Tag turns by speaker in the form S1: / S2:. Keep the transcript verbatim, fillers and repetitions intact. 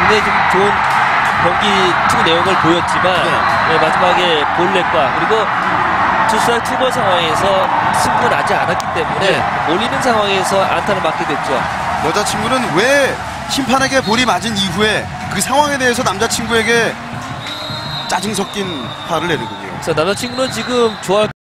S1: 상당히 좀 좋은 경기 투구 내용을 보였지만
S2: 네.
S1: 네, 마지막에 볼넷과 그리고 투스트라이크 투볼 상황에서 승부가 나지 않았기 때문에
S2: 네.
S1: 몰리는 상황에서 안타를 맞게 됐죠.
S2: 여자친구는 왜 심판에게 볼이 맞은 이후에 그 상황에 대해서 남자친구에게 짜증 섞인 화를 내는군요.
S1: 그래서 남자친구는 지금 좋아할